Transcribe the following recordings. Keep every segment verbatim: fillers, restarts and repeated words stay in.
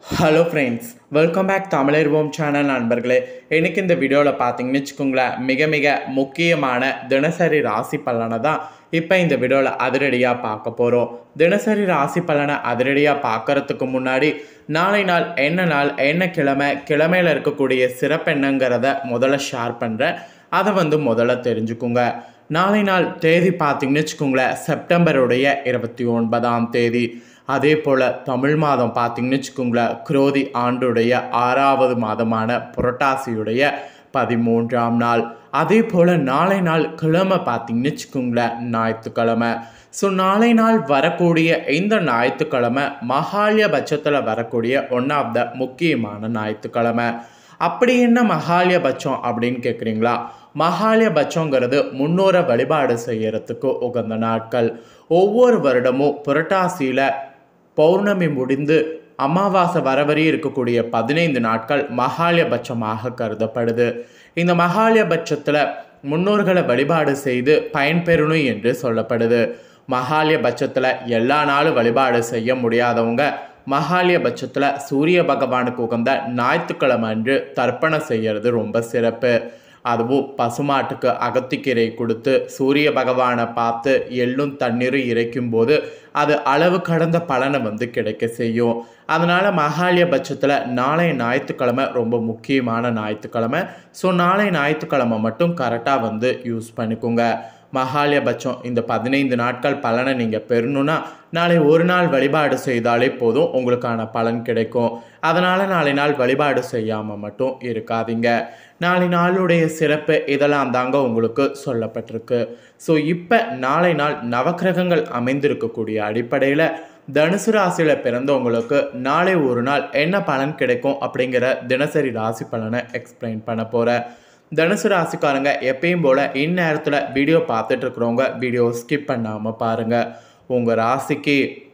Hello friends, welcome back தமிழர்வோம் channel நண்பர்களே. இன்றைக்கி இந்த வீடியோவில் பார்த்தீங்கன்னு வச்சுக்கோங்களேன், மிக மிக முக்கியமான தினசரி ராசி பலனை தான் இப்போ இந்த வீடியோவில் அதிரடியாக பார்க்க போகிறோம். தினசரி ராசி பலனை அதிரடியாக பார்க்குறதுக்கு முன்னாடி நாளை நாள் என்ன நாள், என்ன கிழமை, கிழமையில் இருக்கக்கூடிய சிறப்பு என்னங்கிறத முதல்ல ஷேர் பண்ணுறேன். அதை வந்து முதல்ல தெரிஞ்சுக்குங்க. நாளை நாள் தேதி பார்த்தீங்கன்னு வச்சுக்கோங்களேன், செப்டம்பருடைய இருபத்தி ஒன்பதாம் தேதி. அதே போல் தமிழ் மாதம் பார்த்திங்கன்னு வச்சுக்கோங்களேன், குரோதி ஆண்டுடைய ஆறாவது மாதமான புரட்டாசியுடைய பதிமூன்றாம் நாள். அதே போல் நாளை நாள் கிழமை பார்த்திங்கன்னு வச்சுக்கோங்களேன், ஞாயிற்றுக்கிழமை. ஸோ நாளை நாள் வரக்கூடிய இந்த ஞாயிற்றுக்கிழமை மகாலய பட்சத்தில் வரக்கூடிய ஒன் ஆஃப் த முக்கியமான ஞாயிற்றுக்கிழமை. அப்படி என்ன மகாலய பட்சம் அப்படின்னு கேட்குறீங்களா? மகாலய பட்சங்கிறது முன்னோரை வழிபாடு செய்யறதுக்கு உகந்த நாட்கள். ஒவ்வொரு வருடமும் புரட்டாசியில் பௌர்ணமி முடிந்து அமாவாசை வரவரை இருக்கக்கூடிய பதினைந்து நாட்கள் மகாலய பட்சமாக கருதப்படுது. இந்த மகாலய பட்சத்தில் முன்னோர்களை வழிபாடு செய்து பயன்பெறணும் என்று சொல்லப்படுது. மகாலய பட்சத்தில் எல்லா நாளும் வழிபாடு செய்ய முடியாதவங்க மகாலய பட்சத்தில் சூரிய பகவானுக்கு உகந்த ஞாயிற்றுக்கிழமை அன்று தர்ப்பணம் செய்கிறது ரொம்ப சிறப்பு. அதுவும் பசுமாட்டுக்கு அகத்திக்கீரை கொடுத்து சூரிய பகவானை பார்த்து எள்ளும் தண்ணீரும் இறைக்கும் போது அது அளவு கடந்த பலனை வந்து கிடைக்க செய்யும். அதனால் மகாலய பட்சத்தில் நாளை ஞாயிற்றுக்கிழமை ரொம்ப முக்கியமான ஞாயிற்றுக்கிழமை. ஸோ நாளை ஞாயிற்றுக்கிழமை மட்டும் கரெக்டாக வந்து யூஸ் பண்ணிக்கோங்க. மகாலய பட்சம் இந்த பதினைந்து நாட்கள் பலனை நீங்கள் பெறணுன்னா நாளை ஒரு நாள் வழிபாடு செய்தாலே போதும், உங்களுக்கான பலன் கிடைக்கும். அதனால் நாளை நாள் வழிபாடு செய்யாமல் மட்டும் இருக்காதீங்க. நாளை நாளுடைய சிறப்பு இதெல்லாம் தாங்க உங்களுக்கு சொல்லப்பட்டிருக்கு. ஸோ இப்போ நாளை நாள் நவக்கிரகங்கள் அமைந்திருக்கக்கூடிய அடிப்படையில் தனுசு ராசியில் பிறந்தவங்களுக்கு நாளை ஒரு நாள் என்ன பலன் கிடைக்கும் அப்படிங்கிற தினசரி ராசி பலனை எக்ஸ்பிளைன் பண்ண போகிறேன். தனுசு ராசிக்காரங்க எப்பயும் போல் இந்நேரத்தில் வீடியோ பார்த்துட்ருக்குறவங்க வீடியோ ஸ்கிப் பண்ணாமல் பாருங்கள். உங்கள் ராசிக்கு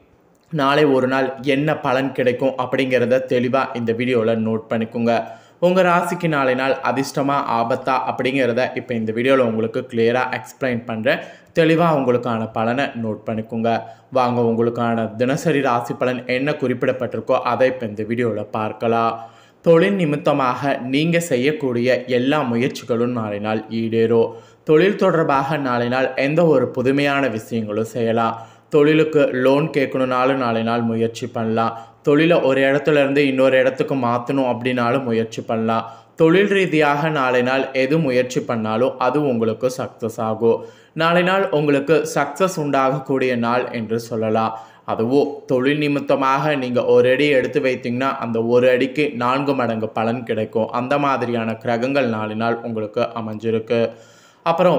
நாளை ஒரு நாள் என்ன பலன் கிடைக்கும் அப்படிங்கிறத தெளிவாக இந்த வீடியோவில் நோட் பண்ணிக்கோங்க. உங்கள் ராசிக்கு நாளை நாள் அதிர்ஷ்டமாக ஆபத்தா அப்படிங்கிறத இப்போ இந்த வீடியோவில் உங்களுக்கு கிளியராக எக்ஸ்பிளைன் பண்ணுறேன். தெளிவாக உங்களுக்கான பலனை நோட் பண்ணிக்கோங்க. வாங்க உங்களுக்கான தினசரி ராசி பலன் என்ன குறிப்பிடப்பட்டிருக்கோ அதை இப்போ இந்த வீடியோவில் பார்க்கலாம். தொழில் நிமித்தமாக நீங்கள் செய்யக்கூடிய எல்லா முயற்சிகளும் நாளை நாள் ஈடேறும். தொழில் தொடர்பாக நாளை நாள் எந்த ஒரு புதுமையான விஷயங்களும் செய்யலாம். தொழிலுக்கு லோன் கேட்கணுன்னாலும் நாளை நாள் முயற்சி பண்ணலாம். தொழிலை ஒரு இடத்துல இருந்து இன்னொரு இடத்துக்கு மாற்றணும் அப்படின்னாலும் முயற்சி பண்ணலாம். தொழில் ரீதியாக நாளை நாள் எது முயற்சி பண்ணாலும் அது உங்களுக்கு சக்ஸஸ் ஆகும். நாளை நாள் உங்களுக்கு சக்ஸஸ் உண்டாகக்கூடிய நாள் என்று சொல்லலாம். அதுவும் தொழில் நிமித்தமாக நீங்கள் ஒரு அடி எடுத்து வைத்தீங்கன்னா அந்த ஒரு அடிக்கு நான்கு மடங்கு பலன் கிடைக்கும். அந்த மாதிரியான கிரகங்கள் நாளை நாள் உங்களுக்கு அமைஞ்சிருக்கு. அப்புறம்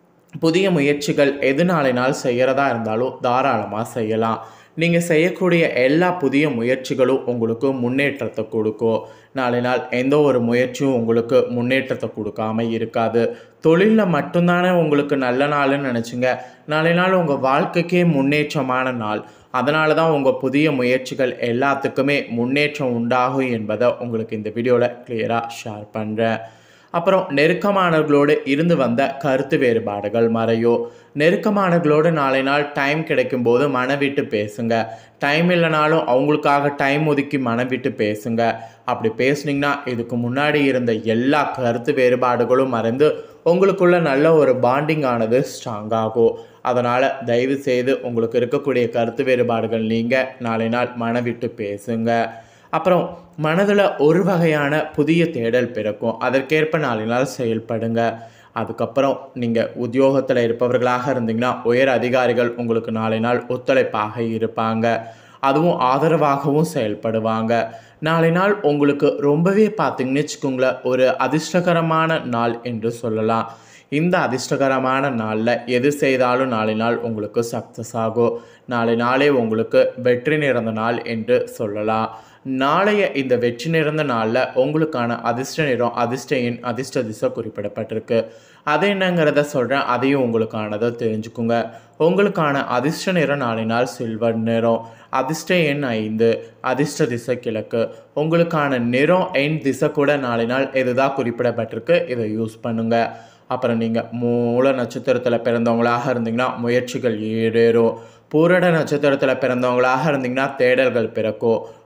புதிய முயற்சிகள் எது நாளை நாள் செய்கிறதா இருந்தாலும் தாராளமாக செய்யலாம். நீங்கள் செய்யக்கூடிய எல்லா புதிய முயற்சிகளும் உங்களுக்கு முன்னேற்றத்தை கொடுக்கும். நாளை நாள் எந்த ஒரு முயற்சியும் உங்களுக்கு முன்னேற்றத்தை கொடுக்காம இருக்காது. தொழிலில் மட்டும்தானே உங்களுக்கு நல்ல நாள்னு நினச்சிங்க, நாளை நாள் உங்கள் வாழ்க்கைக்கே முன்னேற்றமான நாள். அதனால தான் உங்கள் புதிய முயற்சிகள் எல்லாத்துக்குமே முன்னேற்றம் உண்டாகும் என்பதை உங்களுக்கு இந்த வீடியோவில் கிளியராக ஷேர் பண்ணுறேன். அப்புறம் நெருக்கமானவர்களோடு இருந்து வந்த கருத்து வேறுபாடுகள் மறையும். நெருக்கமானவர்களோடு நாளை நாள் டைம் கிடைக்கும்போது மனம் விட்டு பேசுங்க. டைம் இல்லைனாலும் அவங்களுக்காக டைம் ஒதுக்கி மனம் விட்டு பேசுங்க. அப்படி பேசுனீங்கன்னா இதுக்கு முன்னாடி இருந்த எல்லா கருத்து வேறுபாடுகளும் மறைந்து உங்களுக்குள்ள நல்ல ஒரு பாண்டிங் ஆனது ஸ்ட்ராங் ஆகும். அதனால் தயவு செய்து உங்களுக்கு இருக்கக்கூடிய கருத்து வேறுபாடுகள் நீங்கள் நாளை நாள் மனம் விட்டு பேசுங்க. அப்புறம் மனதில் ஒரு வகையான புதிய தேடல் பிறக்கும். அதற்கேற்ப நாளை நாள் செயல்படுங்க. அதுக்கப்புறம் நீங்கள் உத்தியோகத்தில் இருப்பவர்களாக இருந்தீங்கன்னா உயர் அதிகாரிகள் உங்களுக்கு நாளை நாள் ஒத்துழைப்பாக இருப்பாங்க. அதுவும் ஆதரவாகவும் செயல்படுவாங்க. நாளை நாள் உங்களுக்கு ரொம்பவே பார்த்திங்கன்னு வச்சுக்கோங்களேன், ஒரு அதிர்ஷ்டகரமான நாள் என்று சொல்லலாம். இந்த அதிர்ஷ்டகரமான நாளில் எது செய்தாலும் நாளை நாள் உங்களுக்கு சக்ஸஸ் ஆகும். நாளை நாளே உங்களுக்கு வெற்றி நிறைந்த நாள் என்று சொல்லலாம். நாளைய இந்த வெற்றி நிறைந்த நாளில் உங்களுக்கான அதிர்ஷ்ட நிறம், அதிர்ஷ்ட எண், அதிர்ஷ்ட திசை குறிப்பிடப்பட்டிருக்கு. அது என்னங்கிறத சொல்கிறேன், அதையும் உங்களுக்கானதை தெரிஞ்சுக்குங்க. உங்களுக்கான அதிர்ஷ்ட நிறம் நாளை நாள் சில்வர் நிறம், அதிர்ஷ்ட எண் ஐந்து, அதிர்ஷ்ட திசை கிழக்கு. உங்களுக்கான நிறம் எண் திசை கூட நாளை நாள் எதுதான் குறிப்பிடப்பட்டிருக்கு, இதை யூஸ் பண்ணுங்கள். அப்புறம் நீங்கள் மூல நட்சத்திரத்தில் பிறந்தவங்களாக இருந்தீங்கன்னா முயற்சிகள் ஈடேறும். பூரட நட்சத்திரத்தில் பிறந்தவங்களாக இருந்தீங்கன்னா தேடல்கள் பிறக்கும்.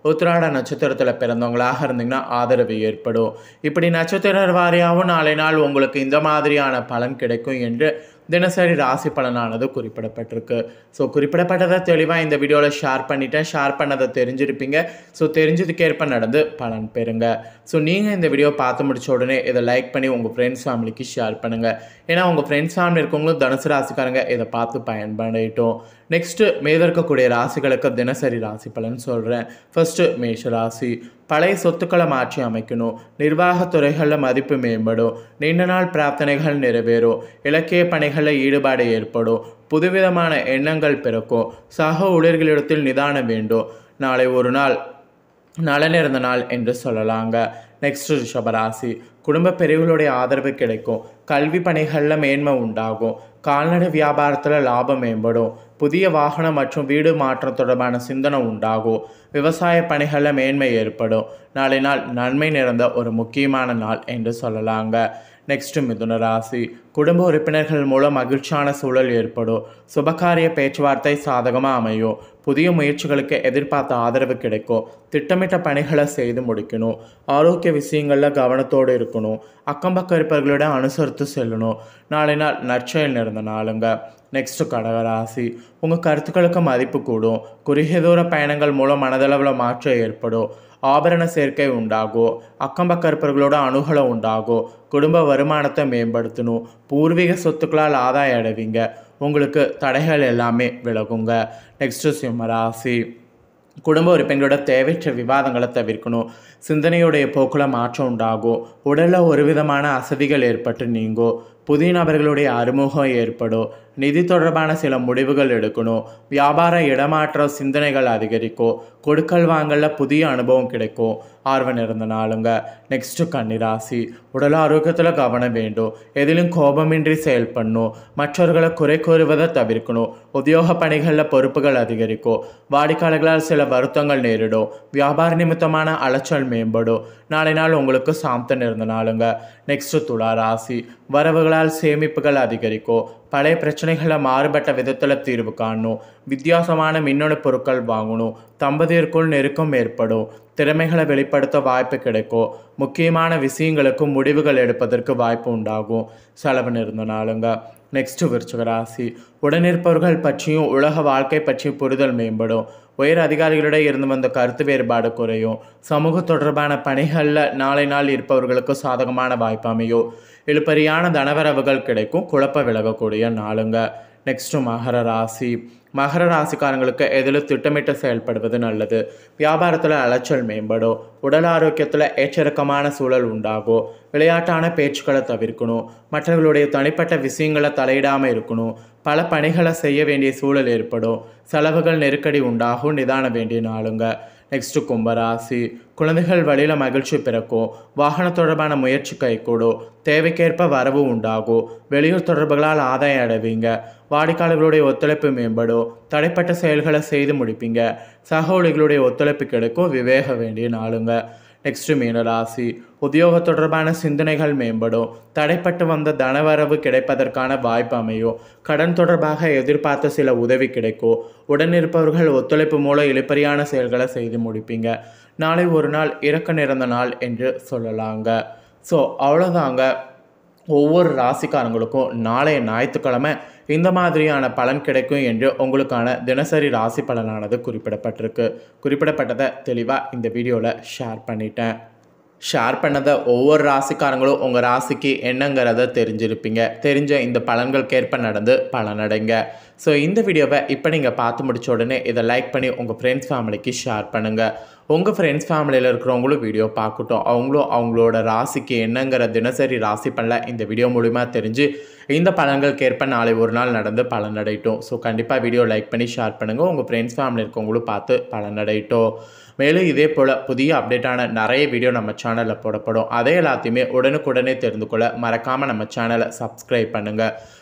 உத்திராட நட்சத்திரத்தில் பிறந்தவங்களாக இருந்தீங்கன்னா ஆதரவு ஏற்படும். இப்படி நட்சத்திர வாரியாகவும் நாளை நாள் உங்களுக்கு இந்த மாதிரியான பலன் கிடைக்கும் என்று தினசரி ராசி பலனானது குறிப்பிடப்பட்டிருக்கு. ஸோ குறிப்பிடப்பட்டதை தெளிவாக இந்த வீடியோவில் ஷேர் பண்ணிட்டேன். ஷேர் பண்ணதை தெரிஞ்சிருப்பீங்க. ஸோ தெரிஞ்சதுக்கேற்ப நடந்து பலன் பெறுங்க. ஸோ நீங்கள் இந்த வீடியோ பார்த்து முடிச்ச உடனே இதை லைக் பண்ணி உங்கள் ஃப்ரெண்ட்ஸ் ஃபேமிலிக்கு ஷேர் பண்ணுங்கள். ஏன்னா உங்கள் ஃப்ரெண்ட்ஸ் ஃபேமிலி இருக்கவங்களும் தனுசு ராசிக்காரங்க இதை பார்த்து பயன்படுத்தட்டும். நெக்ஸ்ட்டு மேலே இருக்கக்கூடிய ராசிகளுக்கு தினசரி ராசி பலன் சொல்கிறேன். ஃபர்ஸ்ட்டு மேஷ ராசி. பழைய சொத்துக்களை மாற்றி அமைக்கணும். நிர்வாகத்துறைகளில் மதிப்பு மேம்படும். நீண்ட நாள் பிரார்த்தனைகள் நிறைவேறும். இலக்கிய பணிகளில் ஈடுபாடு ஏற்படும். புதுவிதமான எண்ணங்கள் பிறக்கும். சக ஊழியர்களிடத்தில் நிதானம் வேண்டும். நாளை ஒரு நாள் நலனிருந்த நாள் என்று சொல்லலாங்க. நெக்ஸ்ட் ரிஷபராசி. குடும்ப பிரிவுகளுடைய ஆதரவு கிடைக்கும். கல்வி பணிகளில் மேன்மை உண்டாகும். கால்நடை வியாபாரத்தில் லாபம் மேம்படும். புதிய வாகனம் மற்றும் வீடு மாற்றம் தொடர்பான சிந்தனை உண்டாகும். விவசாய பணிகளில் மேன்மை ஏற்படும். நாளை நாள் நன்மை நிறைந்த ஒரு முக்கியமான நாள் என்று சொல்லலாங்க. நெக்ஸ்ட் மிதுன ராசி. குடும்ப உறுப்பினர்கள் மூலம் மகிழ்ச்சியான சூழல் ஏற்படும். சுபகாரிய பேச்சுவார்த்தை சாதகமாக அமையும். புதிய முயற்சிகளுக்கு எதிர்பார்த்த ஆதரவு கிடைக்கும். திட்டமிட்ட பணிகளை செய்து முடிக்கணும். ஆரோக்கிய விஷயங்களில் கவனத்தோடு இருக்கணும். அக்கம்பக்கம் இருப்பவர்களிடம் அனுசரித்து செல்லணும். நாளை நாள் நற்செயல் நிறைந்த நாளுங்க. நெக்ஸ்ட் கடகராசி. உங்கள் கருத்துக்களுக்கு மதிப்பு கூடும். குறுகிய தூர பயணங்கள் மூலம் மனதளவில் மாற்றம் ஏற்படும். ஆபரண சேர்க்கை உண்டாகும். அக்கம்பக்க இருப்பவர்களோட அணுகலை உண்டாகும். குடும்ப வருமானத்தை மேம்படுத்தணும். பூர்வீக சொத்துக்களால் ஆதாயம் அடைவீங்க. உங்களுக்கு தடைகள் எல்லாமே விலகுங்க. நெக்ஸ்ட்டு சிம்மராசி. குடும்ப உறுப்பினர்களோட தேவையற்ற விவாதங்களை தவிர்க்கணும். சிந்தனையுடைய போக்கில் மாற்றம் உண்டாகும். உடலில் ஒரு விதமான அசதிகள் ஏற்பட்டு நீங்கும். புதிய நபர்களுடைய அறிமுகம் ஏற்படும். நிதி தொடர்பான சில முடிவுகள் எடுக்கணும். வியாபார இடமாற்ற சிந்தனைகள் அதிகரிக்கும். கொடுக்கல் வாங்கல புதிய அனுபவம் கிடைக்கும். ஆர்வம் இருந்த நாளுங்க. நெக்ஸ்ட்டு கன்னிராசி. உடல் ஆரோக்கியத்தில் கவனம் வேண்டும். எதிலும் கோபமின்றி செயல்படணும். மற்றவர்களை குறை கூறுவதை தவிர்க்கணும். உத்தியோக பணிகளில் பொறுப்புகள் அதிகரிக்கும். வாடிக்கையாளர்களால் சில வருத்தங்கள் நேரிடும். வியாபார நிமித்தமான அலைச்சல் மேம்படும். நாளை நாள் உங்களுக்கு சாந்தம் இருந்த நாளுங்க. நெக்ஸ்ட்டு துலா ராசி. வரவுகளால் சேமிப்புகள் அதிகரிக்கும். பழைய பிரச்சனைகளை மாறுபட்ட விதத்தில் தீர்வு காணணும். வித்தியாசமான மின்னணு பொருட்கள் வாங்கணும். தம்பதியருக்குள் நெருக்கம் ஏற்படும். திறமைகளை வெளிப்படுத்த வாய்ப்பு கிடைக்கும். முக்கியமான விஷயங்களுக்கும் முடிவுகள் எடுப்பதற்கு வாய்ப்பு உண்டாகும். செலவு நிறந்த நாளுங்க. நெக்ஸ்ட்டு விருச்சிக ராசி. உடனிருப்பவர்கள் பற்றியும் உலக வாழ்க்கை பற்றியும் புரிதல் மேம்படும். உயர் அதிகாரிகளிடையே இருந்து வந்த கருத்து வேறுபாடு குறையும். சமூக தொடர்பான பணிகளில் நாளை நாள் இருப்பவர்களுக்கு சாதகமான வாய்ப்பு அமையும். இழுபறியான தனவரவுகள் கிடைக்கும். குழப்ப விலகக்கூடிய நாளுங்க. நெக்ஸ்ட்டு மகர ராசி. மகர ராசிக்காரங்களுக்கு எதில் திட்டமிட்டு செயல்படுவது நல்லது. வியாபாரத்தில் அலைச்சல் மேம்படும். உடல் ஆரோக்கியத்தில் ஏற்றிறக்கமான சூழல் உண்டாகும். விளையாட்டான பேச்சுக்களை தவிர்க்கணும். மற்றவர்களுடைய தனிப்பட்ட விஷயங்களை தலையிடாமல் இருக்கணும். பல பணிகளை செய்ய வேண்டிய சூழல் ஏற்படும். செலவுகள் நெருக்கடி உண்டாகும். நிதான வேண்டிய நாளுங்க. நெக்ஸ்ட்டு கும்பராசி. குழந்தைகள் வழியில் மகிழ்ச்சி பிறக்கும். வாகன தொடர்பான முயற்சி கைகூடும். தேவைக்கேற்ப வரவு உண்டாகும். வெளியூர் தொடர்புகளால் ஆதாயம் அடைவீங்க. வாடிக்கையாளர்களுடைய ஒத்துழைப்பு மேம்படும். தடைப்பட்ட செயல்களை செய்து முடிப்பீங்க. சக ஊழியர்களுடைய ஒத்துழைப்பு கிடைக்கும். விவேக வேண்டிய நாளுங்க. நெக்ஸ்ட்டு மீனராசி. உத்தியோக தொடர்பான சிந்தனைகள் மேம்படும். தடைப்பட்டு வந்த தனவரவு கிடைப்பதற்கான வாய்ப்பு அமையும். கடன் தொடர்பாக எதிர்பார்த்த சில உதவி கிடைக்கும். உடனிருப்பவர்கள் ஒத்துழைப்பு மூலம் இழுபறியான செயல்களை செய்து முடிப்பீங்க. நாளை ஒரு நாள் இறக்க நிறந்த நாள் என்று சொல்லலாங்க. ஸோ அவ்வளோதாங்க. ஒவ்வொரு ராசிக்காரங்களுக்கும் நாளைய ஞாயிற்றுக்கிழமை இந்த மாதிரியான பலன் கிடைக்கும் என்று உங்களுக்கான தினசரி ராசி பலனானது குறிப்பிடப்பட்டிருக்கு. குறிப்பிடப்பட்டதை தெளிவாக இந்த வீடியோவில் ஷேர் பண்ணிட்டேன். ஷேர் பண்ணதை ஒவ்வொரு ராசிக்காரங்களும் உங்கள் ராசிக்கு என்னங்கிறத தெரிஞ்சிருப்பீங்க. தெரிஞ்ச இந்த பலன்களுக்கேற்ப நடந்து பலனடைங்க. ஸோ இந்த வீடியோவை இப்போ நீங்கள் பார்த்து முடிச்ச உடனே இதை லைக் பண்ணி உங்கள் ஃப்ரெண்ட்ஸ் ஃபேமிலிக்கு ஷேர் பண்ணுங்கள். உங்கள் ஃப்ரெண்ட்ஸ் ஃபேமிலியில் இருக்கிறவங்களும் வீடியோ பார்க்கட்டும். அவங்களும் அவங்களோட ராசிக்கு என்னங்கிற தினசரி ராசி பலனை இந்த வீடியோ மூலிமா தெரிஞ்சு இந்த பலன்களுக்கேற்ப நாளை ஒரு நாள் நடந்து பலனடையட்டும். ஸோ கண்டிப்பாக வீடியோ லைக் பண்ணி ஷேர் பண்ணுங்கள். உங்கள் ஃப்ரெண்ட்ஸ் ஃபேமிலி இருக்கவங்களும் பார்த்து பலனடையட்டும். மேலும் இதே போல் புதிய அப்டேட்டான நிறைய வீடியோ நம்ம சேனலில் போடப்படும். அதே எல்லாத்தையுமே உடனுக்குடனே தெரிந்து கொள்ள மறக்காமல் நம்ம சேனலை சப்ஸ்கிரைப் பண்ணுங்கள்.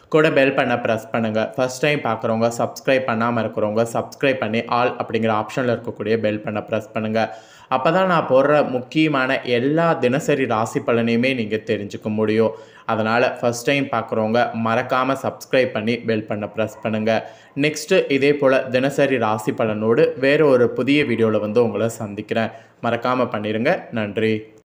கூட பெல் பண்ண ப்ரெஸ் பண்ணுங்கள். ஃபஸ்ட் டைம் பார்க்குறவங்க சப்ஸ்கிரைப் பண்ணாமல் இருக்கிறவங்க சப்ஸ்கிரைப் பண்ணி ஆல் அப்படிங்கிற ஆப்ஷனில் இருக்கக்கூடிய பெல் பண்ண ப்ரெஸ் பண்ணுங்கள். அப்போ தான் நான் போடுற முக்கியமான எல்லா தினசரி ராசி பலனையுமே நீங்கள் தெரிஞ்சுக்க முடியும். அதனால் ஃபஸ்ட் டைம் பார்க்குறவங்க மறக்காமல் சப்ஸ்கிரைப் பண்ணி பெல் பண்ண ப்ரெஸ் பண்ணுங்கள். நெக்ஸ்ட்டு இதே போல் தினசரி ராசி பலனோடு வேறு ஒரு புதிய வீடியோவில் வந்து உங்களை சந்திக்கிறேன். மறக்காமல் பண்ணிடுங்க. நன்றி.